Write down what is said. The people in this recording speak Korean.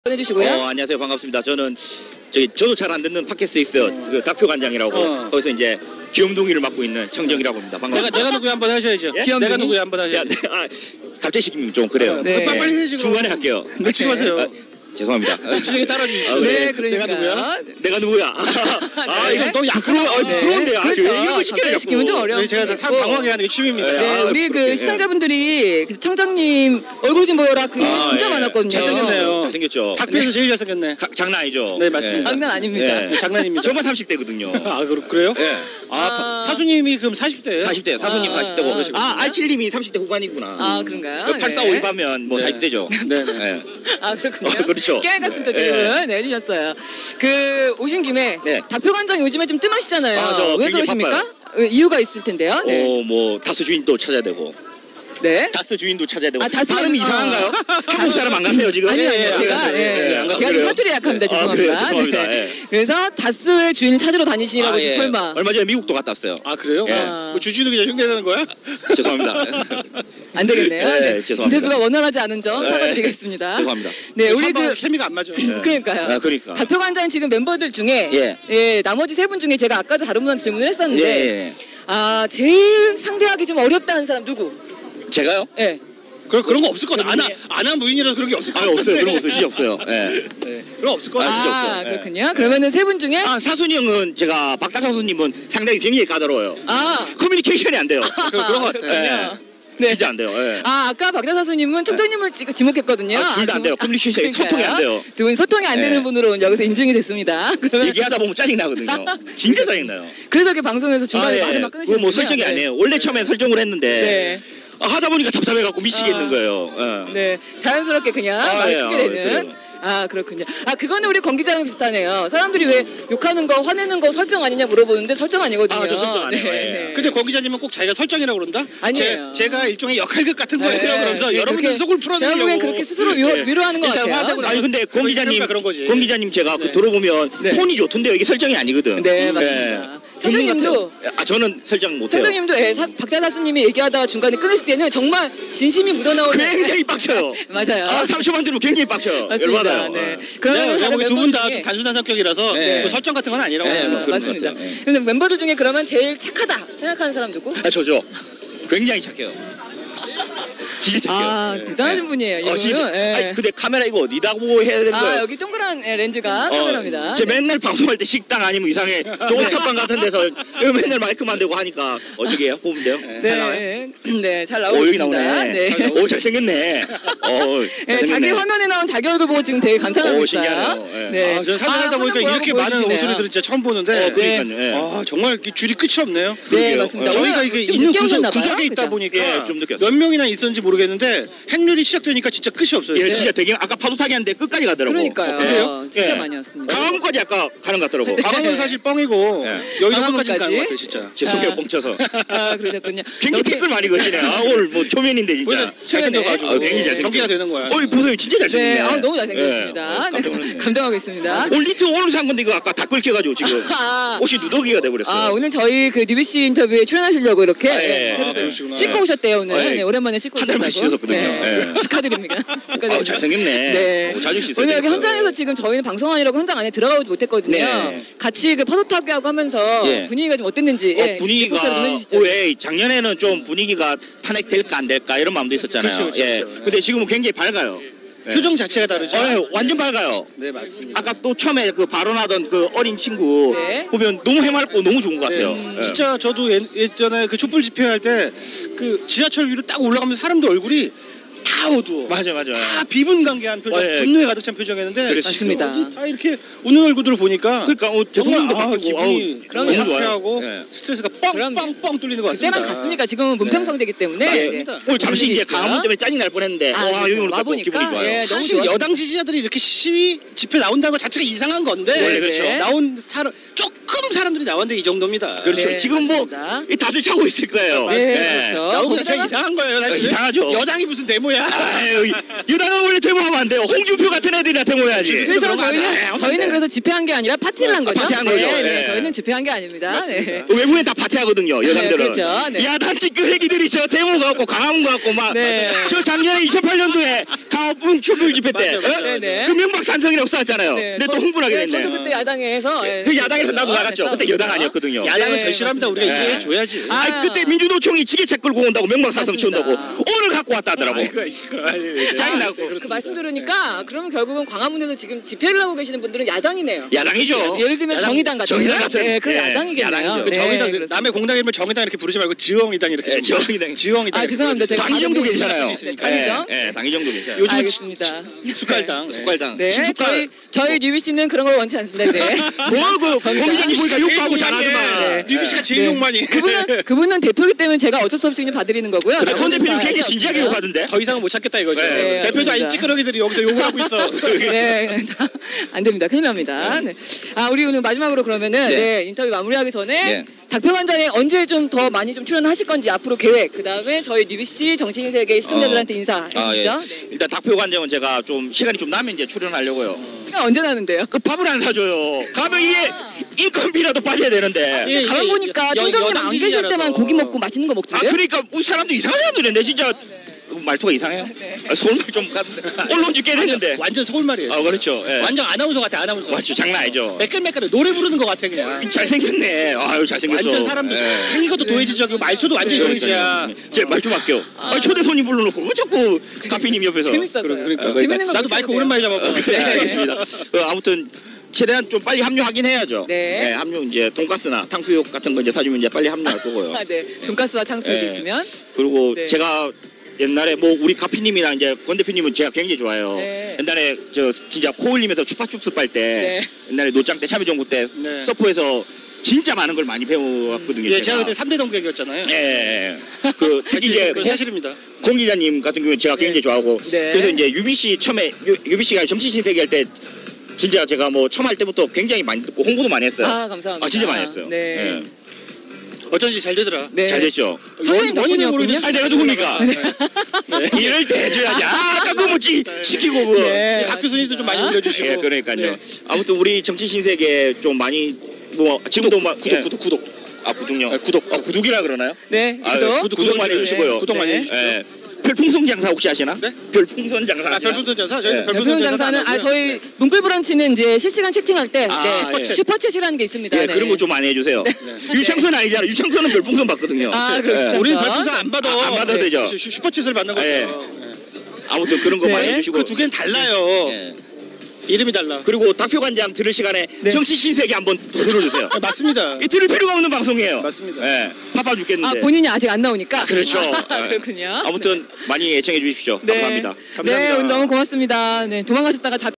해주시고요. 안녕하세요. 반갑습니다. 저는 저도 잘 안 듣는 팟캐스트 있어요. 그 닥표관장이라고 거기서 이제 귀염둥이를 맡고 있는 청정이라고 합니다. 반갑습니다. 내가 누구야 한번 하셔야죠. 예? 내가 누구야 한번 하셔야죠. 갑자기 시키면 좀 그래요. 네. 빨리 해주고 중간에 할게요. 미치고 하세요. 죄송합니다. 진행에 따라주시죠. 네, 그러니까. 내가 누구야? 내가 누구야? 이거 너무 부러운데. 그렇죠. 왜 이런 거 시켜요? 시키면 좀 어려워. 제가 사람 당황하게 하는 게 취미입니다. 네, 우리 그 시청자분들이 그 청장님 얼굴 좀 보여라 그 진짜 많았거든요. 잘생겼네요. 잘생겼죠. 닭뼈에서 제일 잘생겼네. 장난 아니죠? 네, 맞습니다. 장난 아닙니다. 네. 장난입니다. 저만 30대거든요. 아, 그래요? 네. 사수님이 그럼 40대예요? 40대, 사수님 40대고. R7님이 30대 후반이구나. 아, 그런가요? 그 8452 가면 뭐 40대죠. 네. 아, 그렇군요. 그렇죠. 깨알 같은 뜻을 내주셨어요. 그 오신 김에 닥표관장 요즘에 좀 뜸하시잖아요. 왜 그러십니까? 이유가 있을 텐데요. 네. 뭐 다스 주인도 찾아야 되고. 네. 다스 주인도 찾아야 되고. 다스 발음이 이상한가요? 한국 사람 안 같아요 지금? 아니요. 제가 좀 사투리 약합니다. 죄송합니다. 그래요? 죄송합니다. 네. 그래서 다스의 주인 찾으러 다니시라고 설마. 얼마 전에 미국도 갔다 왔어요. 아, 그래요? 뭐 주진우 기자 흉내내는 거야? 죄송합니다. 안 되겠네요. 네, 죄송합니다. 대표가 원활하지 않은 점 사과드리겠습니다. 죄송합니다. 네, 우리 케미가 안 맞아. 그러니까요. 그러니까. 닥표관장 지금 멤버들 중에 나머지 세 분 중에 제가 아까도 다른 분한테 질문을 했었는데 제일 상대하기 좀 어렵다는 사람 누구? 제가요? 네. 그런 거 없을 거다. 안 한 무인이라서 그런 게 없을 거다. 없어요. 그런 거 진짜 없어요. 네. 그런 거 없을 거다. 진짜 없어요. 그렇군요. 그러면은 세 분 중에 사순이 형은 제가 박다사 사수님은 상당히 굉장히 까다로워요. 커뮤니케이션이 안 돼요. 그런 거 같아요. 네. 진짜 안 돼요. 아까 박다 사수님은 총장님을 지목했거든요. 둘 다 안 돼요. 커뮤니케이션이 소통이 안 돼요. 두 분 소통이 안 되는 분으로 여기서 인증이 됐습니다. 그러면 얘기하다 보면 짜증 나거든요. 진짜 짜증 나요. 그래서 이렇게 방송에서 중간에 말을 막 끊으시는 그거 뭐 설정이 아니에요. 원래 처음에 설정을 했는데 하다 보니까 답답해갖고 미치겠는 거예요. 네, 자연스럽게 그냥 말 끊게 되는. 그렇군요. 그거는 우리 권 기자랑 비슷하네요. 사람들이 왜 욕하는 거, 화내는 거 설정 아니냐 물어보는데 설정 아니거든요. 저 설정 아니에요. 근데 권 기자님은 꼭 자기가 설정이라고 그런다? 아니에요. 제가 일종의 역할극 같은 거예요. 그러면서 여러분들 속을 풀어드리려고. 제가 보기엔 그렇게 스스로 위로하는 것 같아요. 아니 근데 권 기자님 제가 들어보면 톤이 좋던데요. 이게 설정이 아니거든. 네, 맞습니다. 청장님도 저는 설정 못해요. 청장님도 박다 사수님이 얘기하다가 중간에 끊으실 때는 정말 진심이 묻어나오는 굉장히 빡쳐요. 맞아요. 3초만 들으면 굉장히 빡쳐요. 맞습니다. 열받아요. 그러면 두 분 다 단순한 성격이라서 뭐 설정 같은 건 아니라고 맞습니다. 근데 멤버들 중에 그러면 제일 착하다 생각하는 사람 누구? 저죠. 굉장히 착해요. 진짜 착해요. 대단하신 분이에요. 진짜. 근데 카메라 이거 어디다 보고 해야 되는 거예요? 여기 동그란 렌즈가 카메라입니다. 제 맨날 방송할 때 식당 아니면 이상해. 오타방 같은 데서 이거 맨날 마이크만 대고 하니까 어떻게 해요? 보면 돼요? 잘 나와요? 네, 잘 나오고 여기 있습니다. 나오네. 잘생겼네. 자기 화면에 나온 자기 얼굴 보고 지금 되게 감탄하고 있어요. 신기하네요. 저는 살다 보니까 이렇게 많은 옷소리들은 진짜 처음 보는데 그러니까요. 정말 줄이 끝이 없네요. 네, 맞습니다. 저희가 이게 있는 구석에 있다 보니까 좀 느꼈어요. 몇 명이나 있었는지 모르겠는데 행렬이 시작되니까 진짜 끝이 없어요. 진짜 되게 아까 파도 타기 하는데 끝까지 가더라고. 그러니까요. 그래요? 진짜 많이 왔습니다. 강화문까지 아까 가는 것 같더라고. 강화문 사실 뻥이고 여의도 끝까지 가는 것 같아요, 진짜. 제 속에 뻥쳐서. 그러셨군요. 굉장히 댓글 많이 거시네. 오늘 뭐 초면인데 진짜. 잘생겨가지고. 굉장히 잘생겨. 경기가 되는 거야. 보세요, 진짜 잘생겼네. 너무 잘생겼습니다. 감동하고 있습니다. 오늘 니트 오늘 산 건데 이거 아까 다 끓여가지고 지금 옷이 누더기가 돼버렸어요. 오늘 저희 그 뉴비씨 인터뷰에 출연하시려고 이렇게 씻고 오셨대요 오늘. 오랜만에 씻고 오셨다고. 한 달만 씻었거든요. 축하드립니다. 잘생겼네. 자주 씻어요. 오늘 여기 현장에서 지금 저희는 방송하느라고 현장 안에 들어가지 못했거든요. 같이 그 파도 타기 하고 하면서 분위기가 좀 어땠는지. 분위기가 작년에는 좀 분위기가 탄핵될까 안 될까 이런 마음도 있었잖아요. 근데 지금은 굉장히 밝아요. 표정 자체가 다르죠? 완전 밝아요. 네, 맞습니다. 아까 또 처음에 그 발언하던 그 어린 친구 보면 너무 해맑고 너무 좋은 것 같아요. 진짜 저도 예전에 그 촛불 집회할 때 그 지하철 위로 딱 올라가면서 사람들 얼굴이 다 어두워. 맞아. 다 비분간개한 표정, 분노에 가득 찬 표정이었는데 맞습니다. 다 이렇게 웃는 얼굴들을 보니까 대통령도 기분이 너무 상쾌하고 스트레스가 뻥뻥뻥 뚫리는 것 같습니다. 그때만 갔습니까? 지금은 문평성대기 때문에. 맞습니다. 오늘 잠시 이제 강화문 때문에 짜증 날 뻔했는데 여기 오니까 또 기분이 좋아요. 사실 여당 지지자들이 이렇게 시위 집회 나온다는 것 자체가 이상한 건데 원래 그렇죠. 나온 조금 사람들이 나왔는데 이 정도입니다. 그렇죠. 지금 뭐 다들 차고 있을 거예요. 그렇죠. 나온 것 자체가 이상한 거예요. 사실. 이상하죠. 여당이 무슨 데모야. 아유, 여당은 원래 데모하면 안 돼요. 홍준표 같은 애들이나 데모해야지. 그래서 저희는 그래서 집회한 게 아니라 파티를 한 거죠. 파티한 거죠. 네, 네. 저희는 집회한 게 아닙니다. 네. 외국엔 다 파티하거든요. 여당들은. 그렇죠. 네. 야당 찌끄레기들이 저 데모 가고 강화문 가고 막. 네. 저 작년에 2008년도에 가업분 촛불 집회 때 네. 그 명박 산성이라고 써왔잖아요. 네. 근데 또 흥분하게 됐네. 저도 그때 야당에서 그 야당에서 나도 나갔죠. 그때 여당 아니었거든요. 야당은 네, 절실합니다. 우리가 맞습니다. 이해해줘야지. 아니 그때 민주노총이 지게차 끌고 온다고 명박사성 맞습니다. 치운다고 오늘 갖고 왔다 하더라고. 짜증나고. 그 말씀 들으니까 그러면 결국은 광화문에서 지금 집회를 하고 계시는 분들은 야당이네요. 야당이죠. 예를 들면 정의당 같은 정의당 같은. 네, 그런 네, 야당이겠네요. 야당이죠. 그 네, 정의당 그렇습니다. 남의 공당 이름을 정의당 이렇게 부르지 말고 지영이당 이렇게. 네, 정의당. 지영이당. 아 죄송합니다. 제가 당의정도 발음이 괜찮아요. 네, 당의정. 네, 당의정도 괜찮아요. 요즘 알겠습니다. 숟갈당. 숟갈당. 네, 신숟갈. 저희 뉴비 씨는 그런 걸 원치 않습니다. 네. 뭐그 공기장님 보니까 욕하고 잘하더만. 뉴비 씨가 제일 네. 욕만이. 그분은 대표이기 때문에 제가 어쩔 수 없이 그냥 봐드리는 거고요. 근데 권 대표님 나머지는 굉장히 다 진지하게 없어요. 욕하던데. 더 이상은 못 찾겠다 이거죠. 네, 대표도 아닌 맞습니다. 찌끄러기들이 여기서 욕을 하고 있어. 네, 안 됩니다. 큰일 납니다. 네. 아, 우리 오늘 마지막으로 그러면은 네, 인터뷰 마무리하기 전에 네. 닥표관장에 언제 좀 더 많이 좀 출연하실 건지 앞으로 계획, 그 다음에 저희 뉴비씨 정치인 세계 시청자들한테 인사해 아, 예. 주시죠. 네. 일단 닥표 관장은 제가 좀 시간이 좀 나면 이제 출연하려고요. 시간 언제 나는데요? 그 밥을 안 사줘요. 가면 이게 인건비라도 빠져야 되는데. 예, 가만 보니까 총장님 안 계실 지지자라서. 때만 고기 먹고 맛있는 거 아 먹던데요? 그러니까 우리 사람도 이상한 사람들인데 진짜 말투가 이상해요. 아, 서울말 좀 같은데 언론지 꽤 됐는데. 완전 서울말이에요. 아 그렇죠. 예. 완전 아나운서 같아 아나운서. 맞죠. 장난 아니죠. 매끌매끌해 노래 부르는 것 같아 그냥. 잘생겼네. 아유 잘생겼어. 완전 사람도 예. 생긴 것도 도해지적이고 말투도 완전 도해지야. 제말좀 할게요. 초대 손님 불러놓고 왜 자꾸 카피님 옆에서. 재밌었어요. 그러니까. 재밌는 거 나도 마이크 보셔도 오랜만에 돼요. 잡았고. 네, 알겠습니다. 아무튼 최대한 좀 빨리 합류하긴 해야죠. 네. 합류 이제 돈가스나 탕수육 같은 거 이제 사주면 이제 빨리 합류할 거고요. 아, 네. 돈가스와 탕수육이 네. 있으면. 그리고 네. 제가 옛날에 뭐 우리 카피님이랑 이제 권 대표님은 제가 굉장히 좋아요. 네. 옛날에 저 진짜 코 흘리면서 추파춥스 빨 때 네. 옛날에 노짱 때 참여정부 때 네. 서포에서 진짜 많은 걸 많이 배워왔거든요. 예, 제가 그때 3대 동객이었잖아요. 예. 그 특히 이제 그건 사실입니다. 공 기자님 같은 경우는 제가 굉장히 좋아하고 네. 그래서 이제 유비 처음에 유비 씨가 정치신세계 할 때 진짜 제가 뭐 처음 할 때부터 굉장히 많이 듣고 홍보도 많이 했어요. 아, 감사합니다. 진짜 많이 했어요. 네. 예. 어쩐지 잘 되더라. 네. 잘 됐죠. 선생님 덕분이었군요. 아니 내가 누굽니까? 이럴 때 해줘야지. 아까 그거 뭐지 시키고 그거. 네. 닥표 순위도 좀 많이 올려주시고. 예, 그러니까요. 네. 아무튼 우리 정치 신세계 좀 많이 뭐 지금도 막 구독. 아 구독요. 네, 구독. 구독이라 그러나요? 네, 아, 구독 많이 해주시고요. 구독 많이 네. 해주시고. 예. 별풍선 장사 혹시 아시나? 네? 별풍선 장사. 아, 아시나? 별풍선 장사? 저희는 네. 별풍선 별풍선 장사 장사는 저희 문글브런치는 이제 실시간 채팅할 때 슈퍼챗이라는 게 있습니다. 예, 네. 그런 거 좀 많이 해주세요. 유창선 아니잖아. 유창선은 별풍선 받거든요. 아, 그렇죠. 우리는 별풍선 안 받아. 안 받아도 되죠. 슈퍼챗을 받는 거죠. 예. 아무튼 그런 거 네. 많이 해주시고. 그 두 개는 달라요. 예. 이름이 달라. 그리고 닥표 관장 들을 시간에 네. 정치 신세계 한번 더 들어주세요. 맞습니다. 이 들을 필요가 없는 방송이에요. 맞습니다. 예. 바빠 죽겠는데. 아, 본인이 아직 안 나오니까. 그렇죠. 아, 예. 그렇군요. 아무튼 많이 애청해 주십시오. 네. 감사합니다. 네, 오늘 너무 고맙습니다. 네, 도망가셨다가